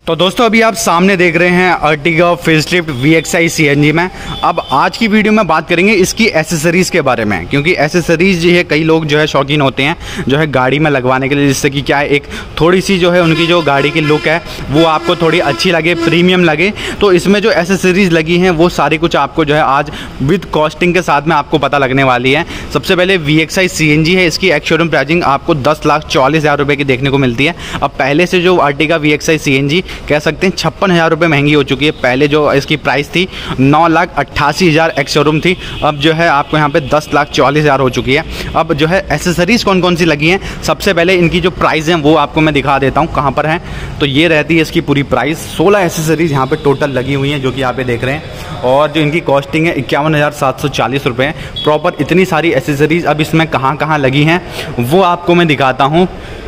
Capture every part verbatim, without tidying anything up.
तो दोस्तों अभी आप सामने देख रहे हैं Ertiga facelift V X I C N G में। अब आज की वीडियो में बात करेंगे इसकी एसेसरीज़ के बारे में, क्योंकि एसेसरीज़ जो है कई लोग जो है शौकीन होते हैं जो है गाड़ी में लगवाने के लिए, जिससे कि क्या है एक थोड़ी सी जो है उनकी जो गाड़ी की लुक है वो आपको थोड़ी अच्छी लगे, प्रीमियम लगे। तो इसमें जो एसेसरीज़ लगी हैं वो सारी कुछ आपको जो है आज विद कॉस्टिंग के साथ में आपको पता लगने वाली है। सबसे पहले V X I C N G है, इसकी एक्स शोरूम प्राइसिंग आपको दस लाख चालीस हज़ार रुपये की देखने को मिलती है। अब पहले से जो Ertiga V X I C N G कह सकते हैं छप्पन हज़ार रुपये महंगी हो चुकी है। पहले जो इसकी प्राइस थी नौ लाख अट्ठासी हज़ार एक्स शोरूम थी, अब जो है आपको यहाँ पे दस लाख चालीस हज़ार हो चुकी है। अब जो है एसेसरीज़ कौन कौन सी लगी हैं, सबसे पहले इनकी जो प्राइस है वो आपको मैं दिखा देता हूँ कहाँ पर है। तो ये रहती है इसकी पूरी प्राइस, सोलह एसेसरीज़ यहाँ पे टोटल लगी हुई हैं जो कि आप ये देख रहे हैं, और जो इनकी कॉस्टिंग है इक्यावन हज़ार सात सौ चालीस रुपये प्रॉपर। इतनी सारी एसेसरीज़ अब इसमें कहाँ कहाँ लगी हैं वो आपको मैं दिखाता हूँ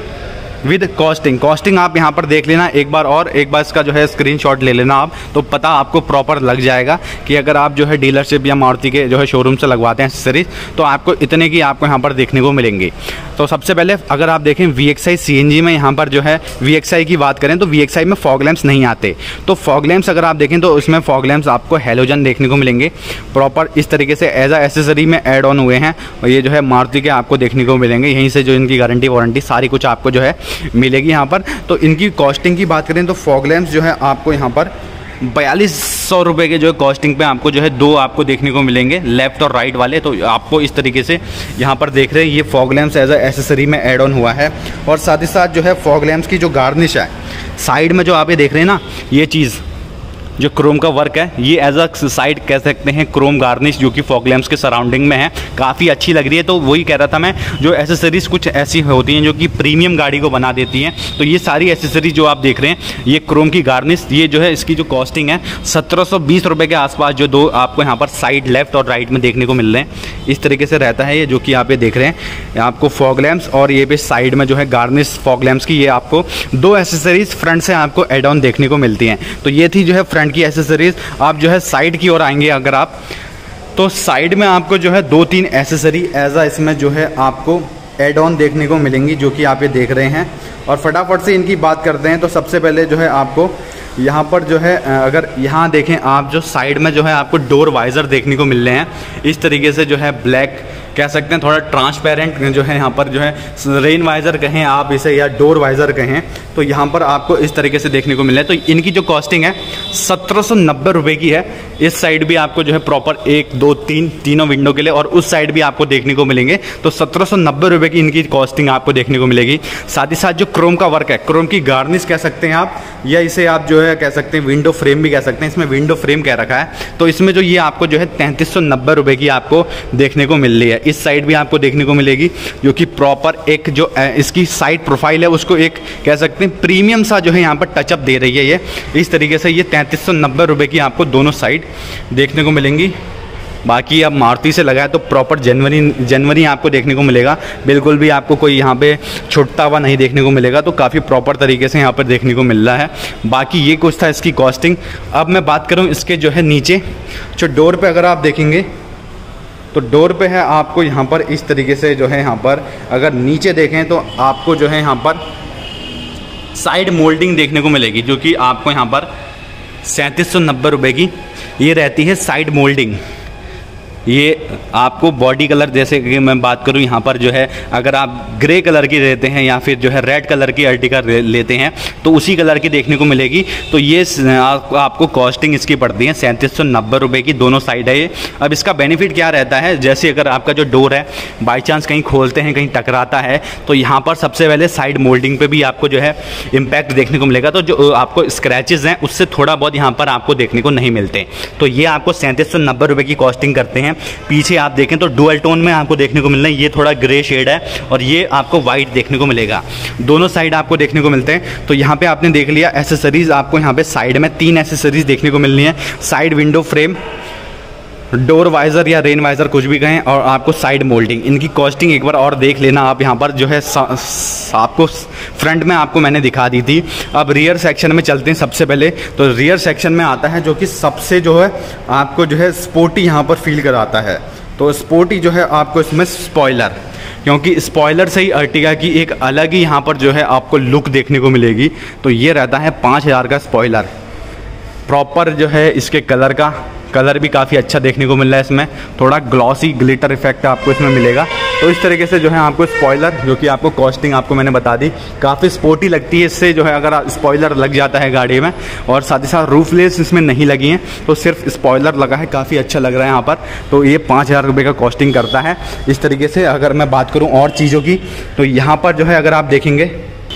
विद कॉस्टिंग। कॉस्टिंग आप यहाँ पर देख लेना एक बार, और एक बार इसका जो है स्क्रीनशॉट ले लेना आप, तो पता आपको प्रॉपर लग जाएगा कि अगर आप जो है डीलरशिप या मारुति के जो है शोरूम से लगवाते हैं एक्सेसरीज तो आपको इतने की आपको यहाँ पर देखने को मिलेंगी। तो सबसे पहले अगर आप देखें V X I C N G में, यहाँ पर जो है वी एक्स आई की बात करें तो वी एक्स आई में फॉग लैंप्स नहीं आते। तो फॉग लैंप्स अगर आप देखें तो उसमें फॉग लैंप्स आपको हेलोजन देखने को मिलेंगे प्रॉपर इस तरीके से एज अ एसेसरी में ऐड ऑन हुए हैं, और ये जो है मारुति के आपको देखने को मिलेंगे। यहीं से जो इनकी गारंटी वारंटी सारी कुछ आपको जो है मिलेगी यहाँ पर। तो इनकी कॉस्टिंग की बात करें तो फॉग लैंप्स जो है आपको यहाँ पर बयालीस सौ रुपये के जो है कॉस्टिंग पे आपको जो है दो आपको देखने को मिलेंगे, लेफ्ट और राइट वाले। तो आपको इस तरीके से यहाँ पर देख रहे हैं ये fog lamps as a accessory में ऐड ऑन हुआ है। और साथ ही साथ जो है फॉग लैंप्स की जो गार्निश है साइड में जो आप ये देख रहे हैं ना, ये चीज़ जो क्रोम का वर्क है ये एज अ साइड कह सकते हैं क्रोम गार्निश जो कि फॉग लैंप्स के सराउंडिंग में है, काफ़ी अच्छी लग रही है। तो वही कह रहा था मैं, जो एसेसरीज़ कुछ ऐसी होती हैं जो कि प्रीमियम गाड़ी को बना देती हैं। तो ये सारी एसेसरीज जो आप देख रहे हैं ये क्रोम की गार्निश, ये जो है इसकी जो कॉस्टिंग है सत्रह सौ बीस रुपये के आसपास, जो दो आपको यहाँ पर साइड लेफ्ट और राइट में देखने को मिल रहे हैं। इस तरीके से रहता है ये जो कि आप ये देख रहे हैं आपको फॉग लैंप्स, और ये भी साइड में जो है गार्निश फॉग लैंप्स की, ये आपको दो एसेसरीज फ्रंट से आपको एड ऑन देखने को मिलती हैं। तो ये थी जो है फ्रंट की एसेसरीज। आप जो है साइड की ओर आएंगे अगर आप, तो साइड में आपको जो है दो तीन एसेसरी एज अ इसमें जो है आपको एड ऑन देखने को मिलेंगी जो कि आप ये देख रहे हैं। और फटाफट से इनकी बात करते हैं। तो सबसे पहले जो है आपको यहाँ पर जो है अगर यहाँ देखें आप, जो साइड में जो है आपको डोर वाइज़र देखने को मिल रहे हैं इस तरीके से, जो है ब्लैक कह सकते हैं थोड़ा ट्रांसपेरेंट जो है यहाँ पर जो है रेन वाइज़र कहें आप इसे या डोर वाइज़र कहें, तो यहाँ पर आपको इस तरीके से देखने को मिल रहा है। तो इनकी जो कॉस्टिंग है सत्रह सौ नब्बे रुपये की है। इस साइड भी आपको जो है प्रॉपर एक दो तीन तीनों विंडो के लिए, और उस साइड भी आपको देखने को मिलेंगे। तो सत्रह सौ नब्बे रुपये की इनकी कॉस्टिंग आपको देखने को मिलेगी। साथ ही साथ जो क्रोम का वर्क है, क्रोम की गार्निश कह सकते हैं आप, या इसे आप जो है कह सकते हैं विंडो फ्रेम भी कह सकते हैं, इसमें विंडो फ्रेम कह रखा है। तो इसमें जो ये आपको जो है तैंतीस सौ नब्बे रुपये की आपको देखने को मिल रही है। इस साइड भी आपको देखने को मिलेगी जो कि प्रॉपर एक जो इसकी साइड प्रोफाइल है उसको एक कह सकते हैं प्रीमियम सा जो है यहाँ पर टचअप दे रही है। ये इस तरीके से ये तैंतीस सौ नब्बे रुपये की आपको दोनों साइड देखने को मिलेंगी। बाकी अब मारुति से लगा है तो प्रॉपर जनवरी जनवरी आपको देखने को मिलेगा, बिल्कुल भी आपको कोई यहाँ पे छुटता हुआ नहीं देखने को मिलेगा। तो काफ़ी प्रॉपर तरीके से यहाँ पर देखने को मिल रहा है। बाकी ये कुछ था इसकी कॉस्टिंग। अब मैं बात करूँ इसके जो है नीचे जो डोर पे अगर आप देखेंगे तो डोर पे है आपको यहाँ पर इस तरीके से जो है यहाँ पर अगर नीचे देखें तो आपको जो है यहाँ पर साइड मोल्डिंग देखने को मिलेगी जो कि आपको यहाँ पर सैंतीस सौ नब्बे रुपये की ये रहती है साइड मोल्डिंग। ये आपको बॉडी कलर, जैसे कि मैं बात करूं यहाँ पर जो है अगर आप ग्रे कलर की लेते हैं या फिर जो है रेड कलर की अर्टिगा लेते हैं तो उसी कलर की देखने को मिलेगी। तो ये आप, आपको कॉस्टिंग इसकी पड़ती है सैंतीस सौ नब्बे रुपये की, दोनों साइड है ये। अब इसका बेनिफिट क्या रहता है, जैसे अगर आपका जो डोर है बाई चांस कहीं खोलते हैं कहीं टकराता है तो यहाँ पर सबसे पहले साइड मोल्डिंग पर भी आपको जो है इम्पैक्ट देखने को मिलेगा। तो जो आपको स्क्रैचेज़ हैं उससे थोड़ा बहुत यहाँ पर आपको देखने को नहीं मिलते। तो ये आपको सैंतीस सौ नब्बे रुपये की कॉस्टिंग करते हैं। पीछे आप देखें तो डुअल टोन में आपको देखने को मिल रहा है, ये थोड़ा ग्रे शेड है और ये आपको वाइट देखने को मिलेगा, दोनों साइड आपको देखने को मिलते हैं। तो यहाँ पे आपने देख लिया एसेसरीज, आपको यहाँ पे साइड में तीन एसेसरीज देखने को मिलनी है, side window frame, door visor या रेन वाइज़र कुछ भी कहें, और आपको साइड मोल्डिंग। इनकी कॉस्टिंग एक बार और देख लेना आप यहाँ पर जो है आपको फ्रंट में आपको मैंने दिखा दी थी। अब रियर सेक्शन में चलते हैं। सबसे पहले तो रियर सेक्शन में आता है जो कि सबसे जो है आपको जो है स्पोर्टी यहाँ पर फील कराता है। तो स्पोर्टी जो है आपको इसमें स्पॉइलर क्योंकि स्पॉइलर से ही अर्टिगा की एक अलग ही यहाँ पर जो है आपको लुक देखने को मिलेगी। तो ये रहता है पाँच हज़ार का स्पॉइलर, प्रॉपर जो है इसके कलर का कलर भी काफ़ी अच्छा देखने को मिल रहा है, इसमें थोड़ा ग्लॉसी ग्लिटर इफेक्ट आपको इसमें मिलेगा। तो इस तरीके से जो है आपको स्पॉइलर, जो कि आपको कॉस्टिंग आपको मैंने बता दी, काफ़ी स्पोर्टी लगती है इससे जो है अगर स्पॉइलर लग जाता है गाड़ी में, और साथ ही साथ रूफलेस इसमें नहीं लगी हैं, तो सिर्फ स्पॉइलर लगा है, काफ़ी अच्छा लग रहा है यहाँ पर। तो ये पाँच हज़ार रुपये का कॉस्टिंग करता है इस तरीके से। अगर मैं बात करूँ और चीज़ों की, तो यहाँ पर जो है अगर आप देखेंगे,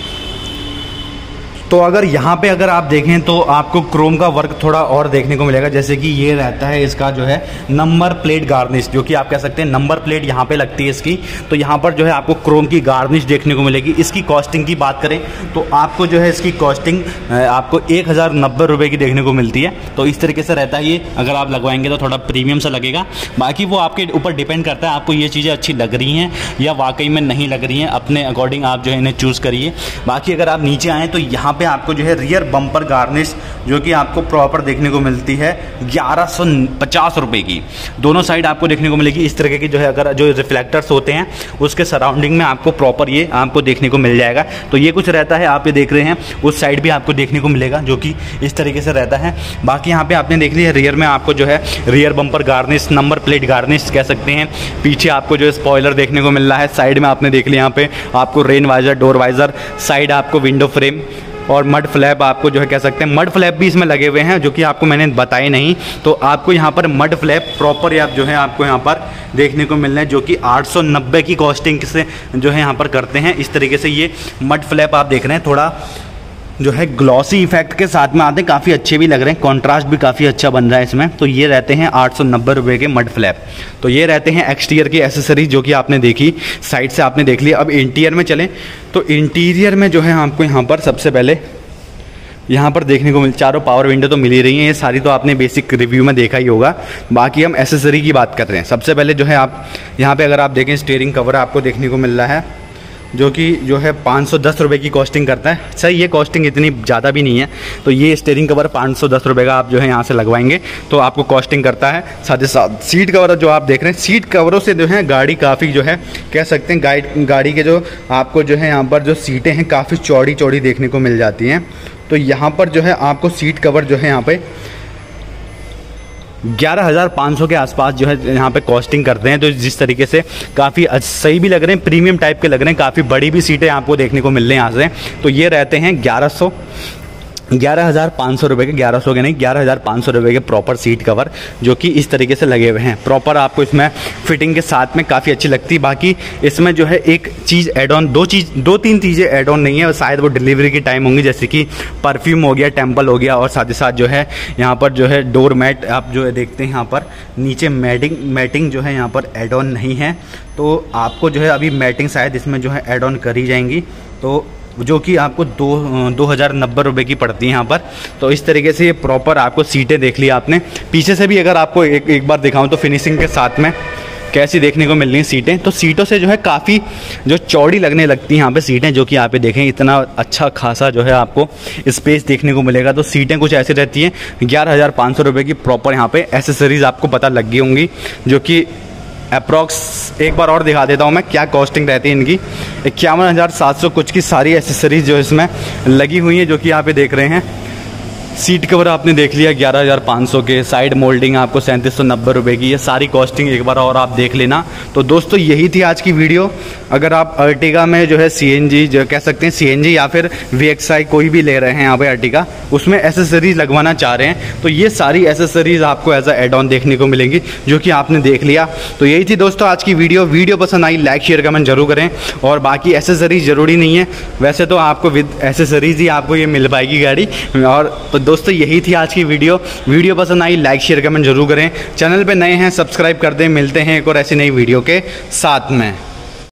तो अगर यहाँ पे अगर आप देखें तो आपको क्रोम का वर्क थोड़ा और देखने को मिलेगा, जैसे कि ये रहता है इसका जो है नंबर प्लेट गार्निश, जो कि आप कह सकते हैं नंबर प्लेट यहाँ पे लगती है इसकी। तो यहाँ पर जो है आपको क्रोम की गार्निश देखने को मिलेगी। इसकी कॉस्टिंग की बात करें तो आपको जो है इसकी कॉस्टिंग आपको एक हज़ार नब्बे रुपये की देखने को मिलती है। तो इस तरीके से रहता है ये। अगर आप लगवाएंगे तो थोड़ा प्रीमियम सा लगेगा, बाकी वो आपके ऊपर डिपेंड करता है आपको ये चीज़ें अच्छी लग रही हैं या वाकई में नहीं लग रही हैं, अपने अकॉर्डिंग आप जो है इन्हें चूज़ करिए। बाकी अगर आप नीचे आएँ तो यहाँ पे आपको जो है रियर बम्पर गार्निश, जो कि आपको प्रॉपर देखने को मिलती है ग्यारह सौ पचास रुपये की, दोनों साइड आपको देखने को मिलेगी। इस तरीके की जो है अगर जो रिफ्लेक्टर्स होते हैं उसके सराउंडिंग में आपको प्रॉपर ये आपको देखने को मिल जाएगा। तो ये कुछ रहता है, आप ये देख रहे हैं उस साइड भी आपको देखने को मिलेगा, जो कि इस तरीके से रहता है। बाकी यहाँ पे आपने देख लिया रियर में आपको जो है rear bumper garnish, number plate garnish कह सकते हैं। पीछे आपको जो है स्पॉइलर देखने को मिल रहा है, साइड में आपने देख लिया यहाँ पे आपको rain visor, door visor, side आपको विंडो फ्रेम और मड फ्लैप आपको जो है कह सकते हैं। मड फ्लैप भी इसमें लगे हुए हैं, जो कि आपको मैंने बताए नहीं। तो आपको यहाँ पर मड फ्लैप प्रॉपर आप जो है आपको यहाँ पर देखने को मिल रहे हैं, जो कि आठ सौ नब्बे की कॉस्टिंग से जो है यहाँ पर करते हैं। इस तरीके से ये मड फ्लैप आप देख रहे हैं, थोड़ा जो है ग्लॉसी इफेक्ट के साथ में आते हैं, काफ़ी अच्छे भी लग रहे हैं, कॉन्ट्रास्ट भी काफ़ी अच्छा बन रहा है इसमें। तो ये रहते हैं आठ सौ नब्बे रुपये के मड फ्लैप। तो ये रहते हैं एक्सटीरियर की एसेसरीज, जो कि आपने देखी, साइड से आपने देख लिया। अब इंटीरियर में चलें तो इंटीरियर में जो है आपको यहाँ पर सबसे पहले यहाँ पर देखने को मिल, चारों पावर विंडो तो मिल ही रही हैं, ये सारी तो आपने बेसिक रिव्यू में देखा ही होगा। बाकी हम एसेसरी की बात कर रहे हैं। सबसे पहले जो है आप यहाँ पे अगर आप देखें स्टीयरिंग कवर आपको देखने को मिल रहा है, जो कि जो है पाँच सौ दस रुपये की कॉस्टिंग करता है। सही, ये कॉस्टिंग इतनी ज़्यादा भी नहीं है। तो ये स्टीयरिंग कवर पाँच सौ दस रुपये का आप जो है यहाँ से लगवाएंगे तो आपको कॉस्टिंग करता है। साथ ही साथ सीट कवर जो आप देख रहे हैं, सीट कवरों से जो है गाड़ी काफ़ी जो है कह सकते हैं गाइड गाड़ी के जो आपको जो है यहाँ पर जो सीटें हैं काफ़ी चौड़ी चौड़ी देखने को मिल जाती हैं। तो यहाँ पर जो है आपको सीट कवर जो है यहाँ पे ग्यारह हज़ार पाँच सौ के आसपास जो है यहाँ पे कॉस्टिंग करते हैं। तो जिस तरीके से काफ़ी सही भी लग रहे हैं, प्रीमियम टाइप के लग रहे हैं, काफ़ी बड़ी भी सीटें आपको देखने को मिल रही हैं यहाँ से। तो ये रहते हैं ग्यारह सौ ग्यारह हज़ार पाँच सौ रुपये के, ग्यारह सौ के नहीं ग्यारह हज़ार पाँच सौ रुपये के प्रॉपर सीट कवर, जो कि इस तरीके से लगे हुए हैं प्रॉपर। आपको इसमें फिटिंग के साथ में काफ़ी अच्छी लगती है। बाकी इसमें जो है एक चीज़ एड ऑन, दो चीज़ दो तीन चीज़ें एड ऑन नहीं है, शायद वो डिलीवरी की टाइम होंगी, जैसे कि परफ्यूम हो गया, टेम्पल हो गया, और साथ ही साथ जो है यहाँ पर जो है डोर मैट आप जो है देखते हैं यहाँ पर नीचे मैटिंग मैटिंग जो है यहाँ पर एड ऑन नहीं है। तो आपको जो है अभी मैटिंग शायद इसमें जो है एड ऑन करी जाएंगी, तो जो कि आपको दो दो हज़ार नब्बे रुपये की पड़ती है यहाँ पर। तो इस तरीके से ये प्रॉपर आपको सीटें देख ली आपने। पीछे से भी अगर आपको एक एक बार दिखाऊं तो फिनिशिंग के साथ में कैसी देखने को मिल रही हैं सीटें। तो सीटों से जो है काफ़ी जो चौड़ी लगने लगती हैं यहाँ पे सीटें, जो कि यहाँ पे देखें इतना अच्छा खासा जो है आपको स्पेस देखने को मिलेगा। तो सीटें कुछ ऐसी रहती हैं। ग्यारह हज़ार पाँच सौ रुपये की प्रॉपर यहाँ पे एसेसरीज़ आपको पता लग गई होंगी, जो कि अप्रॉक्स एक बार और दिखा देता हूँ मैं क्या कॉस्टिंग रहती है इनकी। इक्यावन हज़ार सात सौ कुछ की सारी एसेसरीज जो इसमें लगी हुई हैं, जो कि यहाँ पे देख रहे हैं। सीट कवर आपने देख लिया ग्यारह हज़ार पाँच सौ के, साइड मोल्डिंग आपको सैंतीस सौ नब्बे रुपये की, ये सारी कॉस्टिंग एक बार और आप देख लेना। तो दोस्तों यही थी आज की वीडियो। अगर आप अर्टिगा में जो है सीएनजी जो कह सकते हैं सीएनजी या फिर वीएक्सआई कोई भी ले रहे हैं यहाँ पे अर्टिगा, उसमें एसेसरीज लगवाना चाह रहे हैं, तो ये सारी एसेसरीज आपको एज अ एड ऑन देखने को मिलेंगी, जो कि आपने देख लिया। तो यही थी दोस्तों आज की वीडियो। वीडियो पसंद आई लाइक शेयर कमेंट जरूर करें। और बाकी एसेसरीज ज़रूरी नहीं है, वैसे तो आपको विद एसेसरीज ही आपको ये मिल पाएगी गाड़ी। और तो दोस्तों यही थी आज की वीडियो। वीडियो पसंद आई लाइक शेयर कमेंट जरूर करें। चैनल पे नए हैं सब्सक्राइब कर दें। मिलते हैं एक और ऐसी नई वीडियो के साथ में।